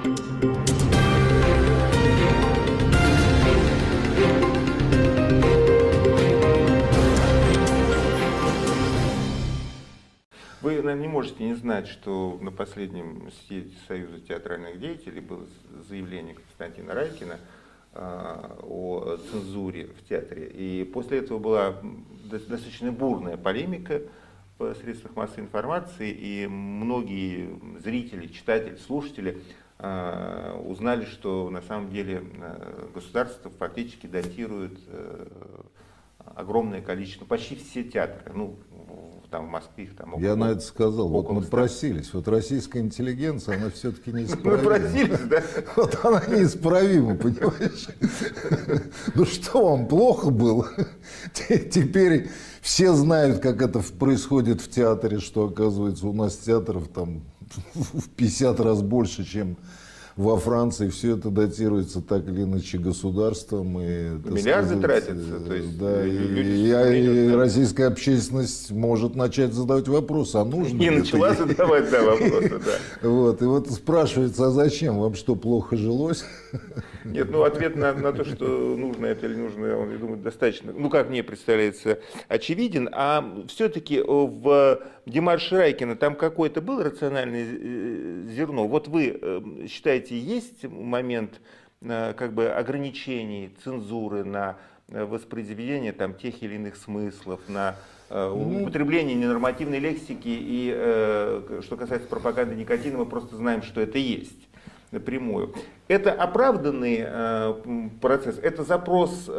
Вы, наверное, не можете не знать, что на последнем съезде Союза театральных деятелей было заявление Константина Райкина о цензуре в театре. И после этого была достаточно бурная полемика в средствах массовой информации, и многие зрители, читатели, слушатели узнали, что на самом деле государство фактически датирует огромное количество, почти все театры, ну, там в Москве их там около. Я на это сказал, вот мы 100. просились, вот российская интеллигенция, она все-таки неисправима. Мы просились, да? Вот она неисправима, понимаешь? Ну что вам, плохо было? Теперь все знают, как это происходит в театре, что оказывается у нас театров там в 50 раз больше, чем во Франции. Все это датируется так или иначе государством. И, миллиарды тратятся. То есть да, и российская общественность может начать задавать вопросы, а нужно и ли начала это? задавать, да, вопросы, да. Вот, и вот спрашивается, а зачем? Вам что, плохо жилось? Нет, ну ответ на то, что нужно это или нужно, он, я думаю, достаточно, ну как мне представляется, очевиден. А все-таки в демарше Райкина там какое-то было рациональное зерно? Вот вы считаете, есть момент как бы ограничений, цензуры на воспроизведение там тех или иных смыслов, на употребление ненормативной лексики, и что касается пропаганды никотина, мы просто знаем, что это есть напрямую. Это оправданный процесс, это запрос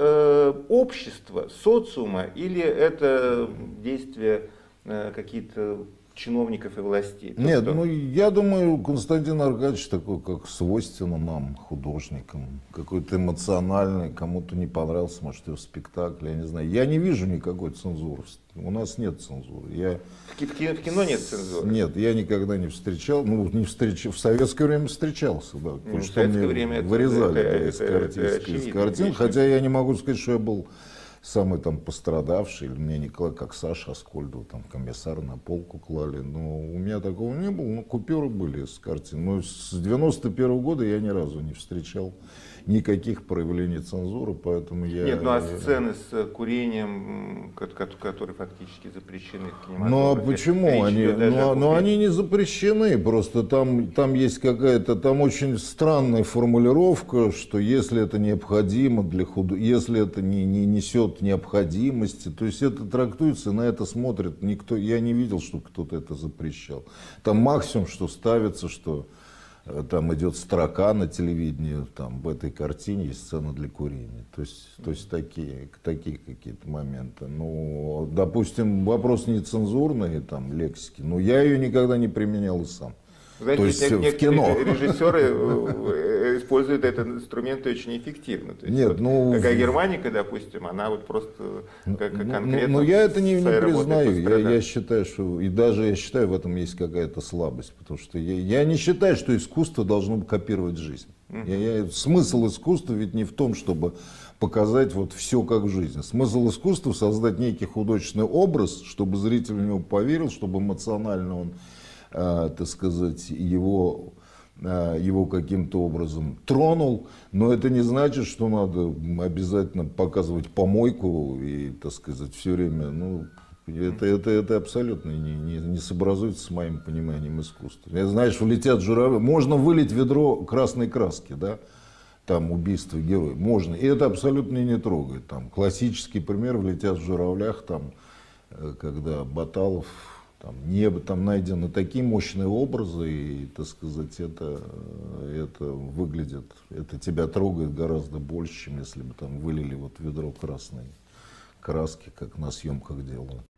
общества, социума, или это действия какие-то чиновников и властей? Нет, ну я думаю, Константин Аркадьевич такой, как свойственно нам, художникам, какой-то эмоциональный, кому-то не понравился, может, его спектакль, я не знаю. Я не вижу никакой цензуры, у нас нет цензуры. В кино нет цензуры? Нет, я никогда не встречал, ну не встречал, в советское время встречался, да, потому что мне вырезали из картин, хотя я не могу сказать, что я был самый там пострадавший, или меня не клали, как Саша Аскольдова, там комиссар на полку клали, но у меня такого не было, ну купюры были с картин, но с 91-го года я ни разу не встречал никаких проявлений цензуры, поэтому я... Нет, ну а сцены с курением, которые фактически запрещены в кинематографе? Ну а почему они? Ну они не запрещены, просто там есть какая-то, там очень странная формулировка, что если это необходимо для если это не несет необходимости, то есть это трактуется, на это смотрит никто, я не видел, чтобы кто-то это запрещал. Там максимум, что ставится, что там идет строка на телевидении, там в этой картине есть сцена для курения. То есть такие какие-то моменты. Ну, допустим, вопрос нецензурный, там, лексики, но я ее никогда не применял и сам. Знаете, то есть в кино. Режиссеры используют этот инструмент очень эффективно. То есть, нет, вот, ну, какая Германика, допустим, она вот просто конкретно... Но я это не признаю. Я считаю, что... И даже я считаю, в этом есть какая-то слабость. Потому что я не считаю, что искусство должно копировать жизнь. Смысл искусства ведь не в том, чтобы показать вот все как жизнь. Смысл искусства — создать некий художественный образ, чтобы зритель в него поверил, чтобы эмоционально он, так сказать, его каким-то образом тронул, но это не значит, что надо обязательно показывать помойку и, так сказать, все время, ну, это абсолютно не сообразуется с моим пониманием искусства. Знаешь, влетят журавли, можно вылить ведро красной краски, да, там убийство героя, можно, и это абсолютно не трогает. Там классический пример: влетят в журавлях, там, когда Баталов, там, небо, там найдены такие мощные образы, и, так сказать, это выглядит, это тебя трогает гораздо больше, чем если бы там вылили вот ведро красной краски, как на съемках делают.